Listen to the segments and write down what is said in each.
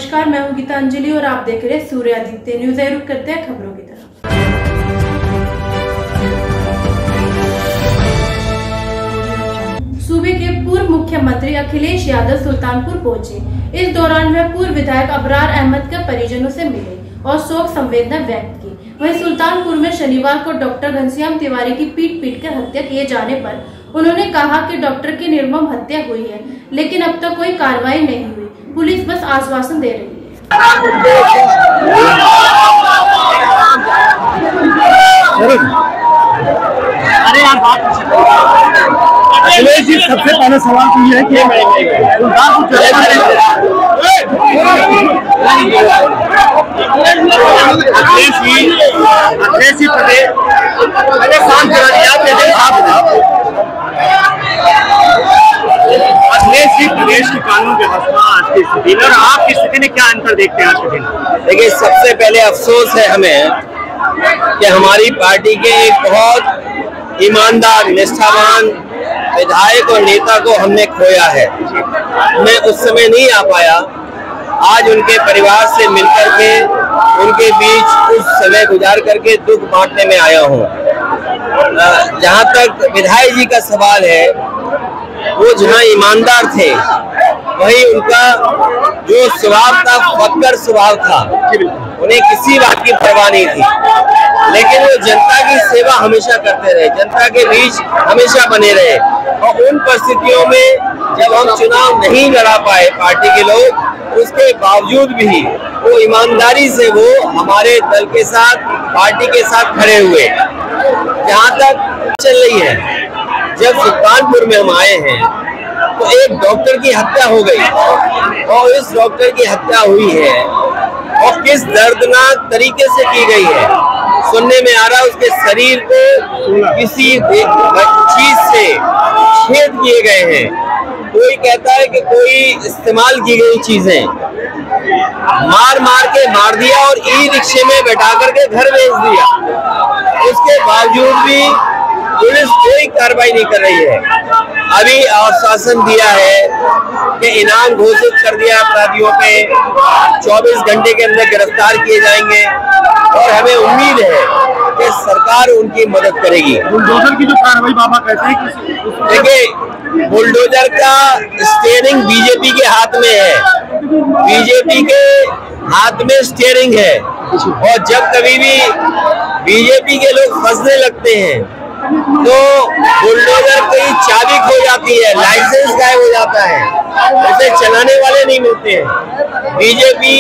नमस्कार, मैं हूं गीतांजलि और आप देख रहे हैं सूर्य आदित्य न्यूज। रुक करते हैं खबरों की तरफ। सूबे के पूर्व मुख्यमंत्री अखिलेश यादव सुल्तानपुर पहुंचे। इस दौरान वह पूर्व विधायक अबरार अहमद के परिजनों से मिले और शोक संवेदना व्यक्त की। वहीं सुल्तानपुर में शनिवार को डॉक्टर घनश्याम तिवारी की पीट कर हत्या किए जाने पर उन्होंने कहा कि डॉक्टर की निर्मम हत्या हुई है, लेकिन अब तक कोई कार्रवाई नहीं हुई। पुलिस बस आश्वासन दे रही है। अरे यार अखिलेश जी, सबसे पहले सवाल तो ये है कि अखिलेश जी पहले काम करा दिया अखिलेश जी, प्रदेश की कानून व्यवस्था आज की स्थिति में और आपकी स्थिति में क्या अंतर देखते हैं आज के दिन? देखिए, सबसे पहले अफसोस है हमें कि हमारी पार्टी के एक बहुत ईमानदार, निष्ठावान विधायक और नेता को हमने खोया है। मैं उस समय नहीं आ पाया, आज उनके परिवार से मिलकर के उनके बीच कुछ समय गुजार करके दुख बांटने में आया हूँ। जहाँ तक विधायक जी का सवाल है, वो जहाँ ईमानदार थे वही उनका जो स्वभाव था, फक्कर स्वभाव था। उन्हें किसी बात की परवाह नहीं थी, लेकिन वो जनता की सेवा हमेशा करते रहे, जनता के बीच हमेशा बने रहे। और उन परिस्थितियों में जब हम चुनाव नहीं लड़ा पाए पार्टी के लोग, उसके बावजूद भी वो ईमानदारी से वो हमारे दल के साथ, पार्टी के साथ खड़े हुए। जहाँ तक चल रही है, जब सुल्तानपुर में हम आए हैं तो एक डॉक्टर की हत्या हो गई और इस डॉक्टर की हत्या हुई है और किस दर्दनाक तरीके से की गई है। सुनने में आ रहा है उसके शरीर को किसी चीज से छेद किए गए हैं। कोई कहता है कि कोई इस्तेमाल की गई चीजें मार के मार दिया और ई रिक्शे में बैठा करके घर भेज दिया। उसके बावजूद भी पुलिस कोई कार्रवाई नहीं कर रही है। अभी आश्वासन दिया है कि इनाम घोषित कर दिया अपराधियों पे, 24 घंटे के अंदर गिरफ्तार किए जाएंगे और हमें उम्मीद है कि सरकार उनकी मदद करेगी। बुलडोजर की जो कार्रवाई बाबा कहते हैं, देखिए, बुलडोजर का स्टीयरिंग बीजेपी के हाथ में है, बीजेपी के हाथ में स्टीयरिंग है। और जब कभी भी बीजेपी के लोग फंसने लगते हैं तो बुलडोजर की चाबी खो जाती है, लाइसेंस गायब हो जाता है, उसे चलाने वाले नहीं मिलते हैं। बीजेपी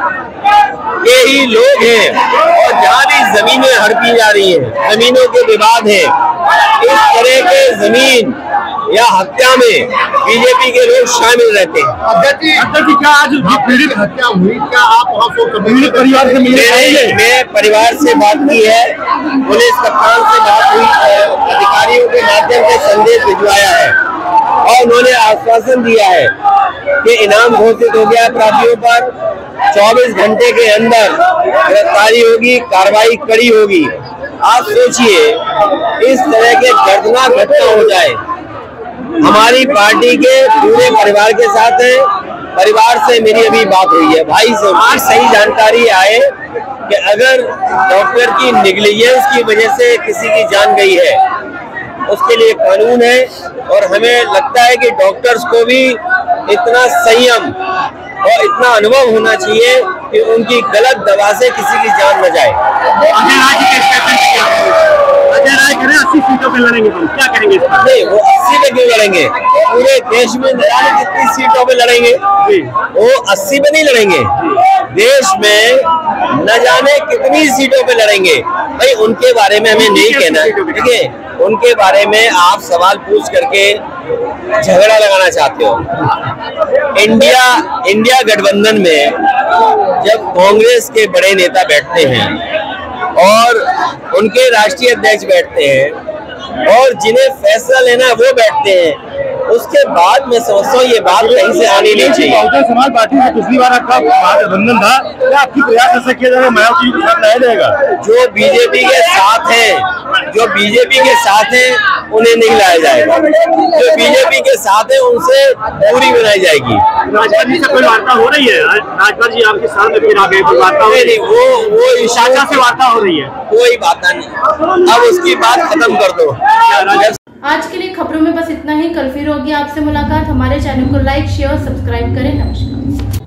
के ही लोग हैं और जहाँ भी जमीनें हड़पी जा रही हैं, जमीनों के विवाद हैं, इस तरह के जमीन या हत्या में बीजेपी के लोग शामिल रहते हैं। अध्यक्ष जी, क्या आज पीड़ित हत्या हुई, क्या आप वहाँ पीड़ित परिवार से मिले? मैं परिवार से बात की है, पुलिस कप्तान से बात हुई है, अधिकारियों के माध्यम से संदेश भिजवाया है और उन्होंने आश्वासन दिया है कि इनाम घोषित हो गया अपराधियों पर, 24 घंटे के अंदर गिरफ्तारी होगी, कार्रवाई कड़ी होगी। आप सोचिए, इस तरह के दर्दनाक घटना हो जाए। हमारी पार्टी के पूरे परिवार के साथ है, परिवार से मेरी अभी बात हुई है, भाई से आज सही जानकारी आए कि अगर डॉक्टर की नेग्लिजेंस की वजह से किसी की जान गई है, उसके लिए कानून है। और हमें लगता है कि डॉक्टर्स को भी इतना संयम और इतना अनुभव होना चाहिए कि उनकी गलत दवा से किसी की जान न जाए। अजय राय करें 80 सीटों पे लड़ेंगे, तो क्या करेंगे इस पर? नहीं, वो 80 पे क्यों लड़ेंगे? पूरे देश में न जाने कितनी सीटों पे लड़ेंगे, वो 80 पे नहीं लड़ेंगे। देश में न जाने कितनी सीटों पे लड़ेंगे। भाई, उनके बारे में हमें नहीं कहना है, ठीक है? उनके बारे में आप सवाल पूछ करके झगड़ा लगाना चाहते हो। इंडिया गठबंधन में जब कांग्रेस के बड़े नेता बैठते हैं और उनके राष्ट्रीय अध्यक्ष बैठते हैं और जिन्हें फैसला लेना है वो बैठते हैं, उसके बाद मैं समझता हूँ ये बात कहीं से आनी नहीं चाहिए। बहुजन समाज पार्टी से पिछली बार आपका महागठबंधन था, क्या आपकी प्रयास ऐसा किया जाएगा मायावती के साथ लाया जाएगा? जो बीजेपी के साथ हैं जो बीजेपी के साथ है उन्हें नहीं लाया जाएगा, जो बीजेपी के साथ है उनसे दूरी बनाई जाएगी। राजभर जी से कोई वार्ता हो रही है? राजभर जी आपके साथ में फिर आ गए, कोई वार्ता हो रही है? वो शाखा से वार्ता हो रही है? कोई बात नहीं, अब उसकी बात खत्म कर दो। आज के लिए खबरों में बस इतना ही। कल फिर होगी आपसे मुलाकात। हमारे चैनल को लाइक, शेयर और सब्सक्राइब करें। नमस्कार।